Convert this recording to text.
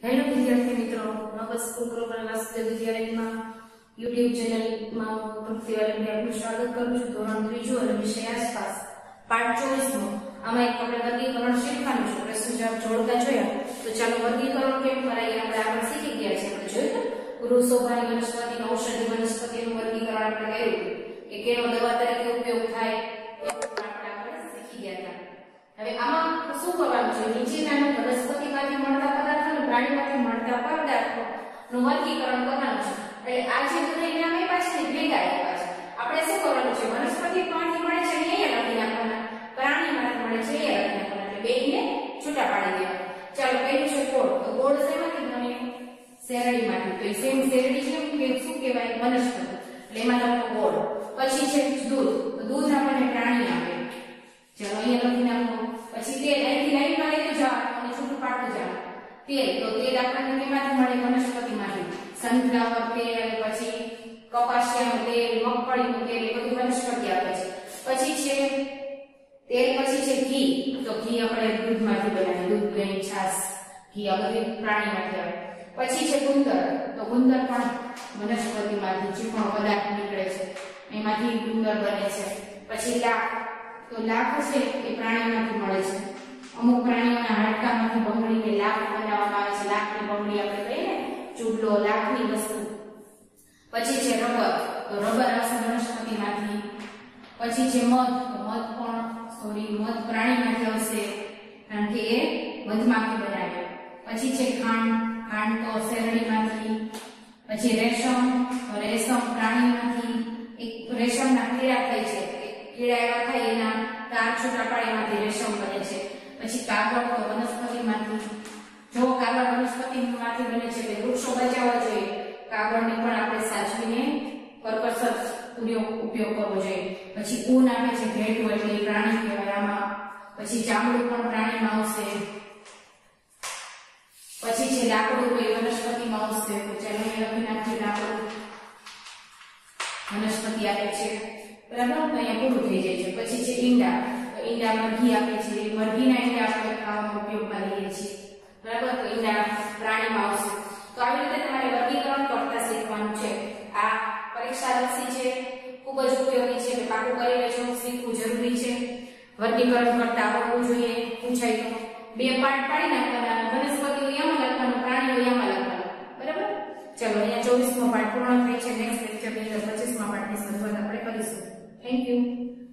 Hello વિદ્યાર્થી મિત્રો, નવા સ્કૂલ ગ્લોબલ ક્લાસ વિદ્યાર્થીમાં YouTube ચેનલમાં તૃપ્તિવાળી આપનું સ્વાગત કરું છું. ધોરણ 3 અને વિષય આસપાસ પાઠ 24 નો આમાં એક આપણે વર્ગીકરણ શીખવાનું છે. પ્રશ્ન જવાબ જોડકા જોયા તો ચાલો વર્ગીકરણ કેમ કરાય આપણે આગળ શીખી ગયા છે. આપણે જોયું ગૃહ શોભાની વનસ્પતિ ઔષધિ વનસ્પતિનું વર્ગીકરણ આપણે કર્યું કે કેનો દવા તરીકે ઉપયોગ થાય આપણે આગળ શીખી ગયા હતા. હવે આમાં શું કરવાનું છે? નીચેના વનસ્પતિમાંથી મળતા પદાર્થો અને પ્રાણીમાંથી મળતા પદાર્થોનું વર્ગીકરણ કરવાનું છે. એટલે આ જે બધા નામ આપ્યા છે ને ભેગા આપ્યા છે. આપણે શું કરવાનું છે? વનસ્પતિમાંથી મળે છે અહીંયા લખી નાખવાના, પ્રાણીમાંથી મળે છે અહીંયા લખી નાખવાના. એટલે બેયને છૂટા પાડી દેવાના. ચાલો પહેલું છે ગોળ. તો ગોળ શેમાંથી બને? શેરડીમાંથી. તો સેમ શેરડી કેમ કે શું કહેવાય? વનસ્પતિ. એટલે એમાં લખો ગોળ. પછી છે દૂધ. તો દૂધ આપણને પ્રાણી આપે. ચાલો અહીંયા લખી નાખો. પછી તેલ, અહીંથી લાઈનમાં લઈ જવાનું અને છૂટું પાડતું જવાનું. તેલ, તો તેલ આપણને કેમાંથી મળે? વનસ્પતિમાંથી. સનફ્લાવર તેલ, પછી કપાસિયાનું તેલ, મગફળીનું તેલ, એ બધું વનસ્પતિ આપે છે. પછી છે તેલ, પછી છે ઘી. તો ઘી આપણે દૂધમાંથી બનાવીએ. દૂધ, દહીં, છાશ, ઘી આ બધું પ્રાણીમાંથી આવે. પછી છે ગુંદર. તો ગુંદર પણ વનસ્પતિમાંથી ચીકણો પદાર્થ નીકળે છે, એમાંથી ગુંદર બને છે. પછી લાખ. તો લાખ છે એ પ્રાણીમાંથી મળે છે. અમુક પ્રાણીઓના હાડકામાંથી બંગડીને લાખ બનાવવામાં આવે છે. લાખની બંગડી આપણે કહીએ ને, ચૂડલો, લાખની વસ્તુ. પછી છે રબર. તો રબર આવશે વનસ્પતિમાંથી. પછી છે મધ. તો મધ પ્રાણીમાંથી આવશે, કારણ કે એ મધમાંથી બનાવે. પછી છે ખાંડ. ખાંડ તો શેરડીમાંથી. પછી રેશમ. તો રેશમ પ્રાણીમાંથી. એક રેશમના કીડા થાય છે, કીડા એવા થાય એના તાર છૂટા પાડે એમાંથી રેશમ બને છે. પછી કાગળ. તો વનસ્પતિમાંથી. જો કાગળ વનસ્પતિમાંથી બને છે એટલે વૃક્ષો બચાવવા જોઈએ. કાગળને પણ આપણે સાચવીને કરકસર ઉપયોગ કરવો જોઈએ. પછી ઊન આપે છે, ઘેટું, એટલે પ્રાણી કહેવાય આમાં. પછી ચામડું પણ પ્રાણીમાં આવશે. પછી છે લાકડું, તો એ વનસ્પતિમાં આવશે. તો ચાલો અહીંયા લખી નાખીએ લાકડું વનસ્પતિ આપે છે. બરાબર, તો અહીંયા પૂરું થઈ જાય છે. પછી છે ઈંડા. તો ઈંડા મરઘી આપે છે. મરઘીના ઈંડા આપણે ખાવામાં ઉપયોગમાં લઈએ છીએ. બરાબર, તો ઈંડા પ્રાણીમાં આવશે. તો આવી રીતે તમારે વર્ગીકરણ કરતા શીખવાનું છે. આ પરીક્ષાલક્ષી છે, ખૂબ જ ઉપયોગી છે. એટલે પાકું કરી લેજો, શીખવું જરૂરી છે. વર્ગીકરણ કરતા આવડવું જોઈએ. પૂછાય તો બે પાર્ટ પાડી નાખવાના. વનસ્પતિઓ એમાં લખવાનું, પ્રાણીઓ એમાં લખવાનું. બરાબર, ચલો અહીંયા 24મો પાઠ પૂર્ણ થાય છે. નેક્સ્ટ લેક્ચરની અંદર 25મા પાઠની શરૂઆત આપણે કરીશું. Thank you.